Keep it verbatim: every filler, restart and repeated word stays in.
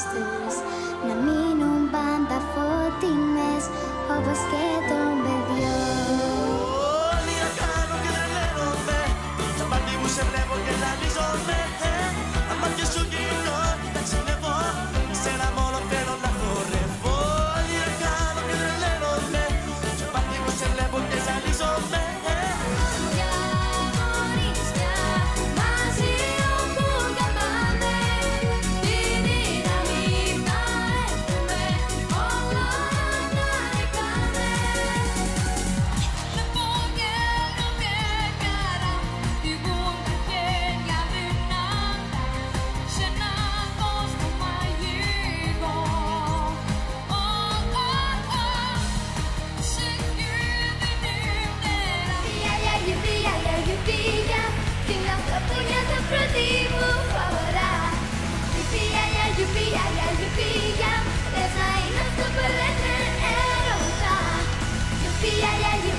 τους να μείνουν πάντα φωτεινές όπως και των παιδιών. Όλοι να κάνω και τρελαίνομαι, σαν πάντα μου σε βλέπω και ζαλίζομαι. Τα μάτια σου κοινώ, τα ξενεύω, σένα μόνο θέλω να χορεύω. Όλοι να κάνω και τρελαίνομαι, σαν πάντα μου σε βλέπω και ζαλίζομαι. Yeah, yeah, yeah.